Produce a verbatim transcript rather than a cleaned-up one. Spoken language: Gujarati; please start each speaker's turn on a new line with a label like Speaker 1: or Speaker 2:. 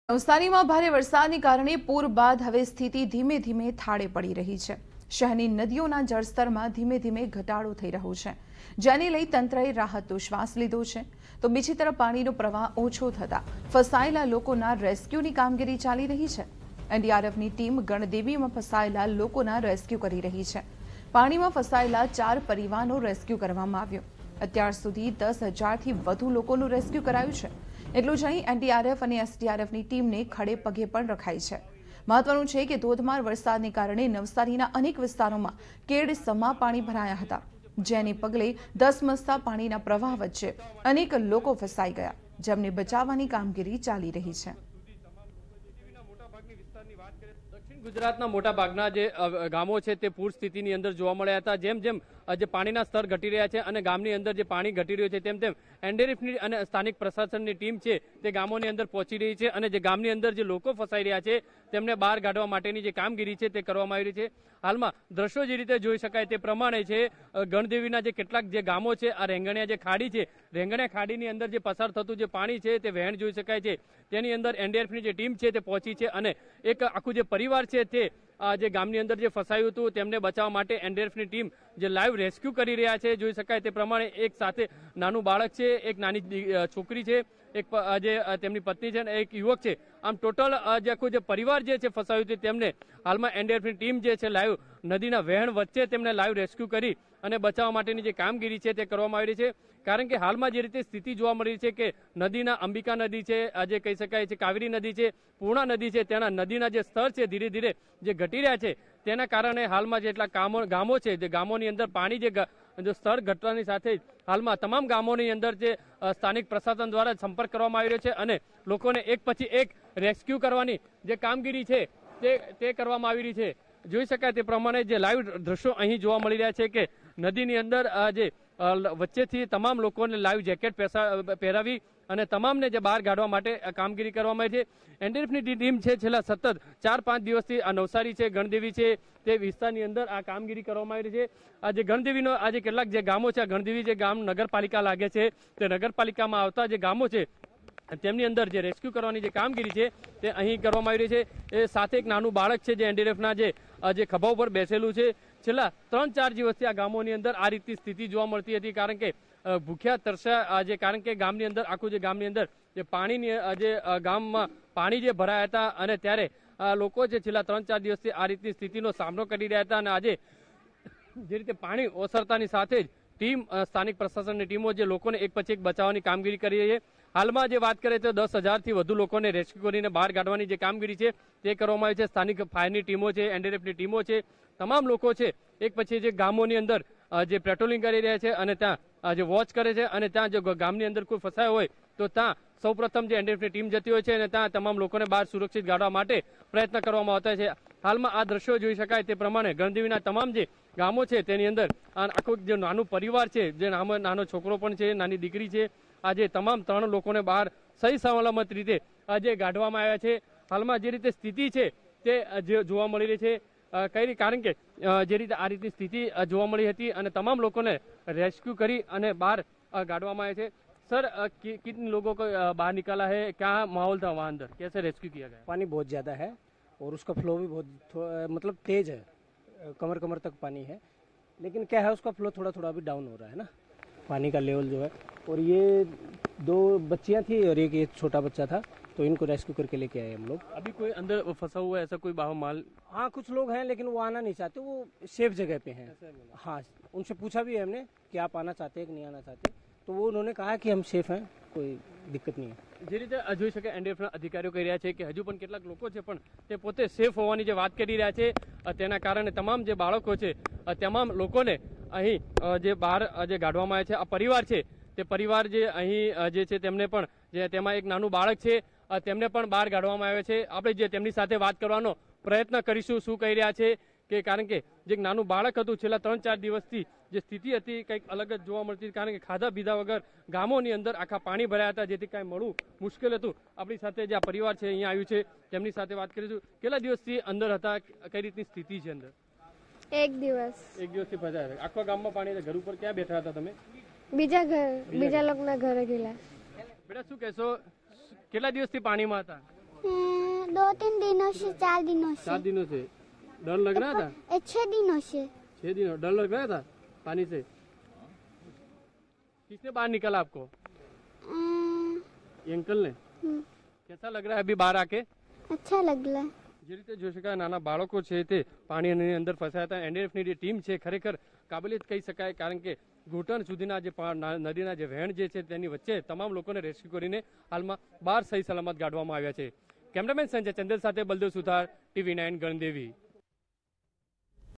Speaker 1: નવસારીમાં ભારે વરસાદને કારણે પૂર બાદ હવે સ્થિતિ ધીમે ધીમે થાળે પડી રહી છે। શહેરની નદીઓના જળસ્તરમાં ધીમે ધીમે ઘટાડો થઈ રહ્યો છે, જેને લઈ તંત્રએ રાહતનો શ્વાસ લીધો છે। તો બીજી તરફ પાણીનો પ્રવાહ ઓછો થતા ફસાયેલા લોકોના રેસ્ક્યુની કામગીરી ચાલી રહી છે। એનડીઆરએફની ટીમ ગણદેવીમાં ફસાયેલા લોકોના રેસ્ક્યુ કરી રહી છે। પાણીમાં ફસાયેલા ચાર પરિવારનો રેસ્ક્યુ કરવામાં આવ્યો। અત્યાર સુધી દસ હજારથી વધુ લોકોનું રેસ્ક્યુ કરાયું છે। એટલું જ નહીં, એનડીઆરએફ અને એસડીઆરએફની ટીમને ખડે પગે પણ રખાઈ છે। મહત્વનું છે કે ધોધમાર વરસાદને કારણે નવસારીના અનેક વિસ્તારોમાં કેડ સમા પાણી ભરાયા હતા, જેને પગલે ધસમસતા પાણીના પ્રવાહ વચ્ચે અનેક લોકો ફસાઈ ગયા, જેમને બચાવવાની કામગીરી ચાલી રહી છે।
Speaker 2: દક્ષિણ ગુજરાતના મોટા ભાગના જે ગામો છે તે પૂર સ્થિતિની અંદર જોવા મળ્યા હતા। જેમ જેમ જે પાણીના સ્તર ઘટી રહ્યા છે અને ગામની અંદર જે પાણી ઘટી રહ્યું છે, તેમ તેમ એનડીઆરએફની અને સ્થાનિક પ્રશાસનની ટીમ છે તે ગામોની અંદર પહોંચી રહી છે અને જે ગામની અંદર જે લોકો ફસાઈ રહ્યા છે તેમને બહાર કાઢવા માટેની જે કામગીરી છે તે કરવામાં આવી રહી છે। હાલમાં દ્રશ્યો જે રીતે જોઈ શકાય તે પ્રમાણે છે, ગણદેવીના જે કેટલાક જે ગામો છે, આ રેંગણિયા જે ખાડી છે, રેંગણિયા ખાડીની અંદર જે પસાર થતું જે પાણી છે તે વહેણ જોઈ શકાય છે। તેની અંદર એનડીઆરએફની જે ટીમ છે તે પહોંચી છે અને એક આખું જે પરિવાર છે તે જે ગામની અંદર જે ફસાયું હતું તેમને બચાવવા માટે એનડીઆરએફની ટીમ જે લાઈવ રેસ્ક્યુ કરી રહ્યા છે। જોઈ શકાય તે પ્રમાણે એક સાથે નાનું બાળક છે, એક નાની છોકરી છે, એક જે તેમની પત્ની છે અને એક યુવક છે। આમ ટોટલ જે આખું જે પરિવાર જે છે ફસાયું છે તેમને હાલમાં એનડીઆરએફની ટીમ જે છે લાઈવ નદીના વહેણ વચ્ચે તેમને લાઈવ રેસ્ક્યુ કરી અને બચાવવા માટેની જે કામગીરી છે તે કરવામાં આવી રહી છે। કારણ કે હાલમાં જે રીતે સ્થિતિ જોવા મળી રહી છે કે નદીના અંબિકા નદી છે, આજે કહી શકાય છે કાવેરી નદી છે, પૂર્ણા નદી છે, તેના નદીના જે સ્તર છે ધીરે ધીરે જે ઘટી રહ્યા છે, તેના કારણે હાલમાં જેટલા ગામો ગામો છે જે ગામોની અંદર પાણી જે સ્તર ઘટવાની સાથે હાલમાં તમામ ગામોની અંદર જે સ્થાનિક પ્રશાસન દ્વારા સંપર્ક કરવામાં આવી રહ્યો છે અને લોકોને એક પછી એક રેસ્ક્યુ કરવાની જે કામગીરી છે તે તે કરવામાં આવી રહી છે। જોઈ શકાય તે પ્રમાણે જે લાઈવ દ્રશ્યો અહીં જોવા મળી રહ્યા છે કે નદીની અંદર જે વચ્ચેથી તમામ લોકોને લાઈવ જેકેટ પહેરાવી અને તમામને જે બહાર કાઢવા માટે કામગીરી કરવામાં આવી છે। એનડીઆરએફની ટીમ છે છેલ્લા સતત ચાર પાંચ દિવસથી આ નવસારી છે, ગણદેવી છે તે વિસ્તારની અંદર આ કામગીરી કરવામાં આવી રહી છે। આ જે ગણદેવીનો આજે કેટલાક જે ગામો છે, ગણદેવી જે ગામ નગરપાલિકા લાગે છે, તે નગરપાલિકામાં આવતા જે ગામો છે તેમની અંદર જે રેસ્ક્યુ કરવાની જે કામગીરી છે તે અહીં કરવામાં આવી રહી છે। એ સાથે એક નાનું બાળક છે જે એનડીઆરએફના જે જે ખભા ઉપર બેસેલું છે। છેલ્લા ત્રણ ચાર દિવસથી આ ગામોની અંદર આ રીતની સ્થિતિ જોવા મળતી હતી, કારણ કે ભૂખ્યા તરસ્યા જે કારણ કે ગામની અંદર આખું જે ગામની અંદર જે પાણીની જે ગામમાં પાણી જે ભરાયા હતા અને ત્યારે લોકો જે છેલ્લા ત્રણ ચાર દિવસથી આ રીતની સ્થિતિનો સામનો કરી રહ્યા હતા અને આજે જે રીતે પાણી ઓસરતાની સાથે જ ટીમ સ્થાનિક પ્રશાસનની ટીમો જે લોકોને એક પછી એક બચાવવાની કામગીરી કરી રહી છે। હાલમાં જે વાત કરીએ તો દસ હજારથી વધુ લોકોને રેસ્ક્યુ કરીને બહાર કાઢવાની જે કામગીરી છે તે કરવામાં આવી છે। સ્થાનિક ફાયરની ટીમો છે, એનડીઆરએફની ટીમો છે, તમામ લોકો છે એક પછી જે ગામોની અંદર જે પેટ્રોલિંગ કરી રહ્યા છે અને ત્યાં જે વોચ કરે છે અને ત્યાં જો ગામની અંદર કોઈ ફસાયો હોય તો ત્યાં સૌપ્રથમ જે એનડીઆરએફની ટીમ જતી હોય છે અને ત્યાં તમામ લોકોને બહાર સુરક્ષિત કાઢવા માટે પ્રયત્ન કરવામાં આવતા છે। હાલમાં આ દ્રશ્યો જોઈ શકાય તે પ્રમાણે ગણદેવીના તમામ જે ગામો છે તેની અંદર આખું જે નાનું પરિવાર છે, જે નાનો છોકરો પણ છે, નાની દીકરી છે, આજે તમામ ત્રણ લોકોને બહાર સહી સલામત રીતે આજે કાઢવામાં આવ્યા છે। હાલમાં જે રીતે સ્થિતિ છે તે જોવા મળી રહી છે, કઈ કારણ કે જે રીતે આ રીતની સ્થિતિ જોવા મળી હતી અને તમામ લોકોને રેસ્ક્યू કરી અને બહાર કાઢવામાં આવ્યા છે। सर, कितने लोगों को बाहर निकाला है, क्या माहौल था वहाँ अंदर, कैसे रेस्क्यू किया गया?
Speaker 3: पानी बहुत ज़्यादा है और उसका फ्लो भी बहुत मतलब तेज़ है, कमर कमर तक पानी है, लेकिन क्या है उसका फ्लो थोड़ा थोड़ा अभी डाउन हो रहा है ना, पानी का लेवल जो है। और ये दो बच्चियाँ थी और एक एक छोटा बच्चा था, तो इनको रेस्क्यू करके लेके आए हम लोग।
Speaker 2: अभी कोई अंदर फंसा हुआ है ऐसा कोई बाहर माल?
Speaker 3: हाँ, कुछ लोग हैं लेकिन वो आना नहीं चाहते, वो सेफ जगह पे हैं। हाँ, उनसे पूछा भी है हमने कि आप आना चाहते हैं कि नहीं आना चाहते, तो वो उन्होंने कहा कि हम सेफ हैं, કોઈ દિક્કત નહીં।
Speaker 2: જે રીતે જોઈ શકે એનડીઆરએફના અધિકારીઓ કહી રહ્યા છે કે હજુ પણ કેટલાક લોકો છે પણ તે પોતે સેફ હોવાની જે વાત કરી રહ્યા છે, તેના કારણે તમામ જે બાળકો છે તમામ લોકોને અહીં જે બહાર જે કાઢવામાં આવે છે। આ પરિવાર છે તે પરિવાર જે અહીં જે છે તેમને પણ જે તેમાં એક નાનું બાળક છે તેમને પણ બહાર કાઢવામાં આવે છે। આપણે જે તેમની સાથે વાત કરવાનો પ્રયત્ન કરીશું શું કહી રહ્યા છે, કે કારણ કે જે નાનું બાળક હતું છેલ્લા ત્રણ ચાર દિવસથી જે સ્થિતિ હતી કંઈક અલગ જ જોવા મળતી, કારણ કે ખાધા પીધા વગર ગામોની અંદર આખા પાણી ભરાયા હતા, જેથી કાંઈ મળવું મુશ્કેલ હતું। આપણી સાથે જે આ પરિવાર છે અહીંયા આવ્યું છે તેમની સાથે વાત કરીશું। કેટલા દિવસથી અંદર હતા, કઈ રીતની સ્થિતિ છે અંદર?
Speaker 4: એક દિવસ
Speaker 2: એક દિવસથી ફસાયા હતા આખા ગામમાં પાણી? ઘર ઉપર ક્યાં બેઠા હતા તમે?
Speaker 4: બીજા ઘર બીજા લોકોના ઘરે ગયેલા।
Speaker 2: બેટા શું કહેશો, કેટલા દિવસથી પાણીમાં હતા?
Speaker 5: अ, दो तीन दिनों से चार दिनों से
Speaker 2: सात दिनों से डर लग रहा था?
Speaker 5: ए, छह दिनों से
Speaker 2: छह दिनों डर लग रहा था पानी से? किसने बाहर निकाला आपको?
Speaker 5: अ,
Speaker 2: ये अंकल ने?
Speaker 5: हम्म,
Speaker 2: कैसा लग रहा है अभी बाहर आके?
Speaker 5: अच्छा लगला
Speaker 2: જે રીતે જોઈ શકાય નાના બાળકો છે તે પાણીની અંદર ફસાયા હતા. એનડીઆરએફની જે ટીમ છે ખરેખર કાબલિયત કહી શકાય, કારણ કે ઘૂંટણ સુધીના જે પા- ના- નદીના જે વહેણ જે છે તેની વચ્ચે તમામ લોકોને રેસ્ક્યુ કરીને હાલમાં બહાર સહી સલામત કાઢવામાં આવ્યા છે. કેમેરામેન સંજય ચંદેલ સાથે બલદેવ સુથાર, ટીવી નાઇન ગણદેવી.